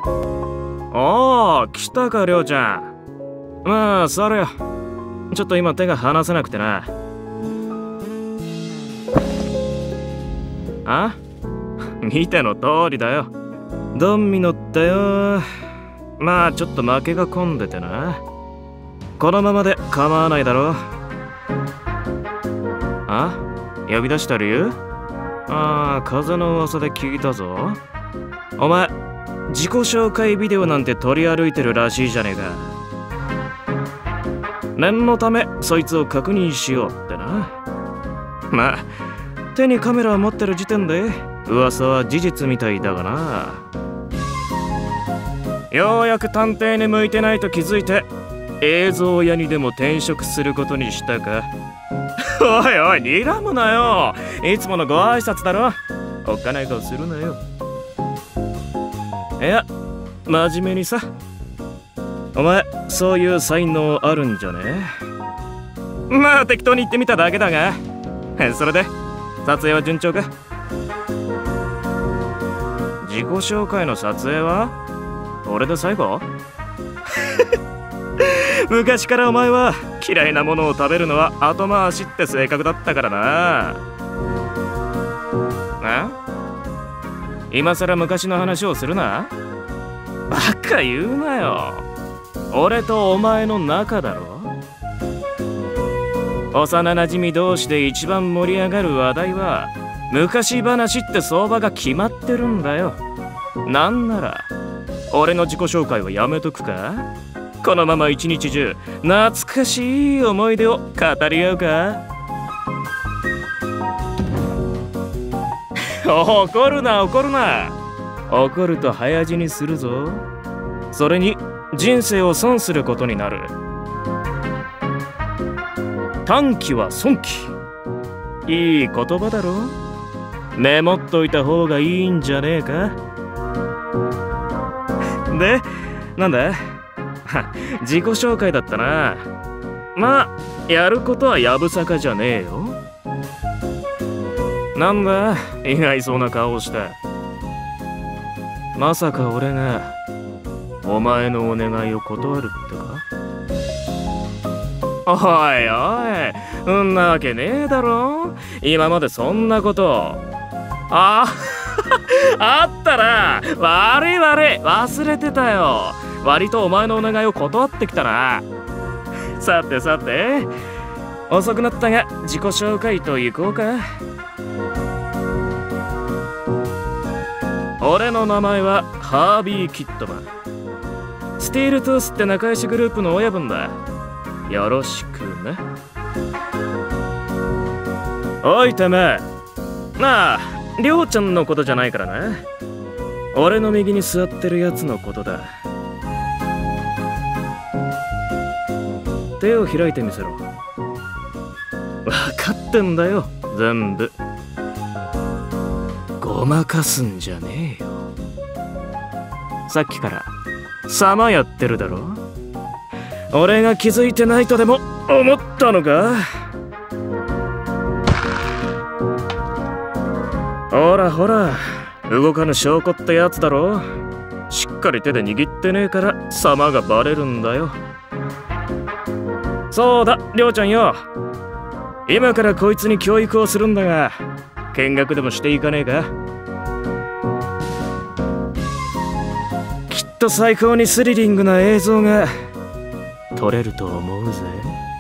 おー、来たか、りょうちゃん。まあ、座れよ。ちょっと今手が離せなくてな。あ？見ての通りだよ。ドンミノったよ。まあ、ちょっと負けが込んでてな。このままで構わないだろ。あ？呼び出した理由？ああ、風の噂で聞いたぞ。お前、自己紹介ビデオなんて取り歩いてるらしいじゃねえか。念のためそいつを確認しようってな。まあ、手にカメラを持ってる時点で噂は事実みたいだがな。ようやく探偵に向いてないと気づいて映像屋にでも転職することにしたか。おいおい、睨むなよ。いつものご挨拶だろ。おっかない顔するなよ。いや、真面目にさ。お前、そういう才能あるんじゃね？まあ、適当に言ってみただけだが。それで、撮影は順調か？自己紹介の撮影は俺で最後？昔からお前は嫌いなものを食べるのは後回しって性格だったからな。今さら昔の話をするな。バカ言うなよ。俺とお前の仲だろ。幼なじみ同士で一番盛り上がる話題は昔話って相場が決まってるんだよ。なんなら俺の自己紹介はやめとくか？このまま一日中懐かしい思い出を語り合うか？怒るな怒るな。怒ると早死にするぞ。それに人生を損することになる。短気は損気。いい言葉だろ。メモっといた方がいいんじゃねえか？で、なんだ？自己紹介だったな。まあ、やることはやぶさかじゃねえよ。なんだ、意外そうな顔をした。まさか俺がお前のお願いを断るってか？おいおい、そんなわけねえだろ。今までそんなこと。あったな。悪い忘れてたよ。割とお前のお願いを断ってきたな。さてさて、遅くなったが自己紹介といこうか。俺の名前はハービー・キッドマン。スティールトゥースって仲良しグループの親分だ。よろしくね。おいてめえ。なあ、りょうちゃんのことじゃないからな。俺の右に座ってるやつのことだ。手を開いてみせろ。分かってんだよ、全部。ごまかすんじゃねえよ。さっきから様やってるだろ。俺が気づいてないとでも思ったのか？ほらほら、動かぬ証拠ってやつだろ。しっかり手で握ってねえから様がバレるんだよ。そうだ、りょうちゃんよ。今からこいつに教育をするんだが、見学でもしていかねえか？きっと最高にスリリングな映像が撮れると思うぜ。